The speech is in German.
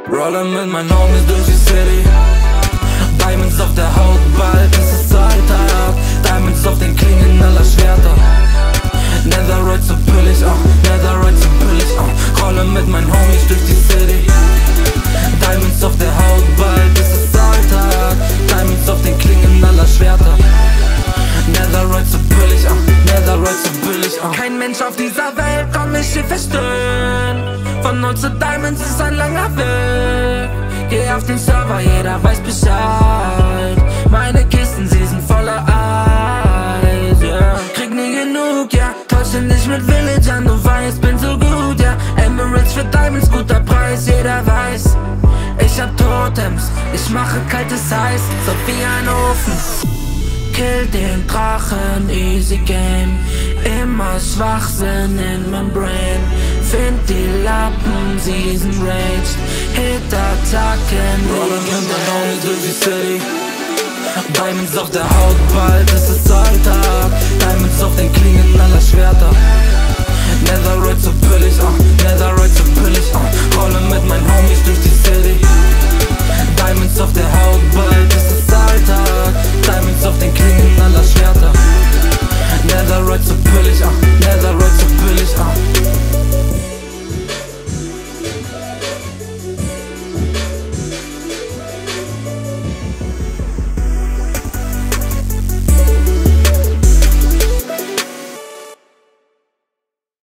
Rollin' mit meinen Homies durch die City. Diamonds auf der Haut, bald ist es Alltag. Diamonds auf den Klingen aller Schwerter. Netherite so billig, Netherite so billig, Rollin' mit meinen Homies durch die City. Diamonds auf der Haut, bald ist es Alltag. Diamonds auf den Klingen aller Schwerter. Netherite so billig, Netherite so billig, Kein Mensch auf dieser Welt kann mich hier verstören. Von 0 zu Diamonds ist ein langer Weg. Geh auf den Server, jeder weiß Bescheid. Meine Kisten, sie sind voller Eis, yeah. Krieg nie genug, ja, täusche nicht mit Villagern, du weißt, bin so gut, ja. Emeralds für Diamonds, guter Preis, jeder weiß. Ich hab Totems, ich mache kaltes Eis, so wie ein Ofen. Kill den Drachen, easy game. Immer Schwachsinn in meinem Brain. Find die Lappen, sie sind raged. Hit-Attacken, Rollin' mit den Homies durch die City. Diamonds auf der Haut, bald ist es Alltag. Diamonds auf den Klingen aller Schwerter. Netherite so billig, Netherite so billig, Rollin'